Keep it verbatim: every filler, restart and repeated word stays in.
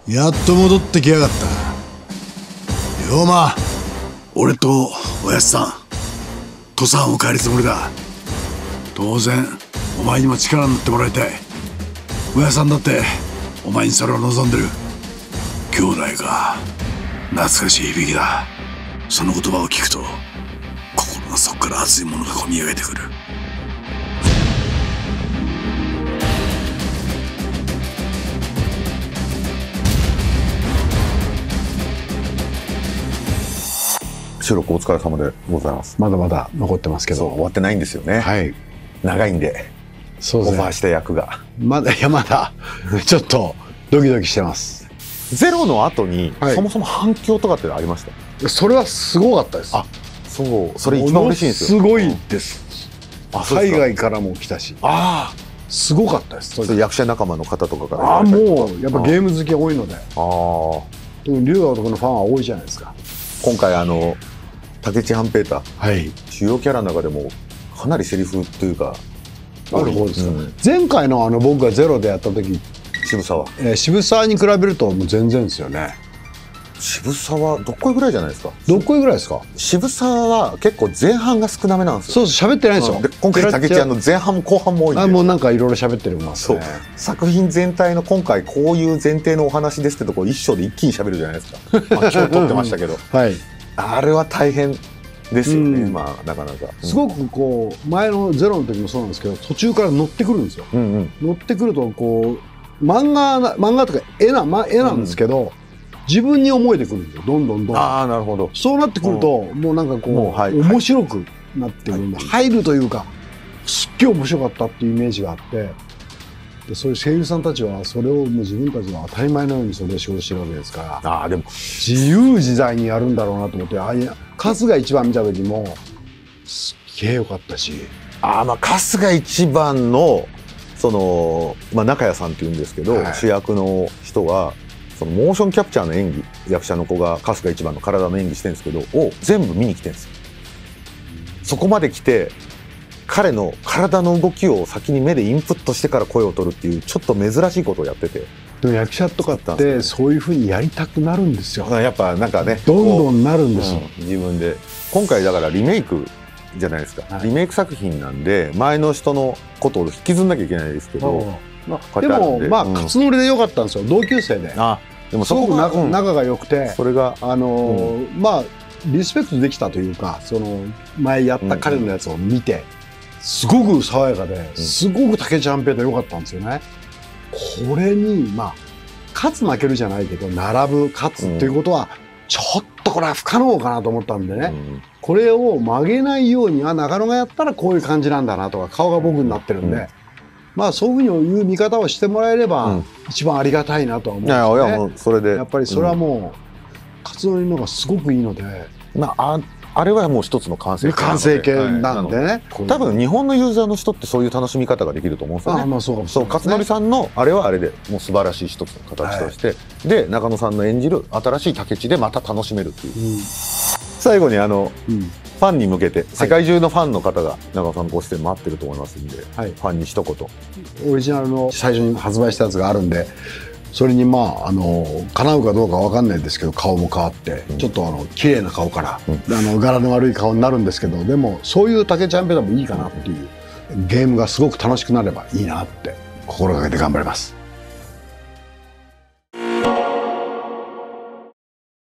やっと戻ってきやがった。龍馬、 俺とおやっさん土佐藩を変えるつもりだ。当然お前にも力になってもらいたい。おやさんだってお前にそれを望んでる。兄弟か、懐かしい響きだ。その言葉を聞くと心の底から熱いものが込み上げてくる。 収録お疲れ様でございます。 まだまだ残ってますけど、 終わってないんですよね。 はい、 長いんで。 そうですね、 オファーした役がまだいやまだちょっとドキドキしてます。 ゼロの後に、 はい、 そもそも反響とかってありました？ それはすごかったです。 あ、そう、それ一番嬉しいんですよ。 すごいです。あ、海外からも来たし、 ああ、 すごかったです。 それ役者仲間の方とかから。 ああ、もうやっぱゲーム好き多いので、ああ、 龍が男のファンは多いじゃないですか。 今回あの武智半平太、 はい、 主要キャラの中でもかなりセリフというかある方ですか、うん、前回のあの僕がゼロでやった時、 渋沢、 えー、渋沢に比べるともう全然ですよね。 渋沢どっこいぐらいじゃないですか。 どっこいぐらいですか。 渋沢は結構前半が少なめなんですよ。 そう、喋ってないんですよ、うん、 で今回武智あの前半も後半も多いんで、 あ、もうなんかいろいろ喋ってるます、ね、 そう作品全体の今回こういう前提のお話ですってとこ一章で一気に喋るじゃないですか。まあ今日撮ってましたけど、はい、あれは大変ですよね、うん、まあなかなか、うん、 すごくこう前のゼロの時もそうなんですけど、途中から乗ってくるんですよ、うん、うん、乗ってくるとこう漫画漫画とか絵な、ま、絵なんですけど、うん、自分に思えてくるんですよ、どんどんどんどん。ああ、なるほど。そうなってくると、うん、もうなんかこう、はい、面白くなってくるんで、はい、入るというかすっげえ面白かったっていうイメージがあって、でそういう声優さんたちはそれをもう自分たちが当たり前のようにそれで仕事してるわけですから、ああでも自由自在にやるんだろうなと思って、ああいや春日一番見た時もすっげえ良かったし、 ああ、まあ春日一番のその、まあ、中谷さんっていうんですけど、はい、主役の人はそのモーションキャプチャーの演技、役者の子が春日一番の体の演技してるんですけどを全部見に来てるんですよ。そこまで来て彼の体の動きを先に目でインプットしてから声を取るっていうちょっと珍しいことをやってて。 でも役者とかってそういうふうにやりたくなるんですよ。 やっぱなんかね、 どんどんなるんですよ、 うん、自分で。今回だからリメイクじゃないですか、はい、リメイク作品なんで前の人のことを引きずんなきゃいけないですけど、 まあ、でもまあ勝則で良かったんですよ、同級生で。あでもすごく仲、うん、仲が良くて、それがあのーうん、まあリスペクトできたというか、その前やった彼のやつを見て、うん、すごく爽やかで、すごく武智半平太良かったんですよね。これにまあ勝つ負けるじゃないけど並ぶ勝つっていうことはちょっとこれは不可能かなと思ったんでね、うん、これを曲げないように、あ、中野がやったらこういう感じなんだなとか、顔が僕になってるんで、うん、まあそういうふうに言う見方をしてもらえれば一番ありがたいなとは思うんですよね。いやいや、もうそれでやっぱりそれはもう勝則の方がすごくいいので、 まあああれはもう一つの完成形完成形なんでね、はい、 多分日本のユーザーの人ってそういう楽しみ方ができると思うんですよね。ああ、まあそうかもしれないですね。そう、勝則さんのあれはあれでもう素晴らしい一つの形として、はい、で中野さんの演じる新しい武智でまた楽しめるっていう、うん、最後にあの、うん、ファンに向けて、世界中のファンの方が中野さんのご出演待ってると思いますんで、はい、ファンに一言。 オリジナルの最初に発売したやつがあるんで、それにまああの叶うかどうかわかんないんですけど、顔も変わって、うん、ちょっとあの綺麗な顔から、うん、あの柄の悪い顔になるんですけど、でもそういう武智半平太もいいかなっていう、ゲームがすごく楽しくなればいいなって心がけて頑張ります。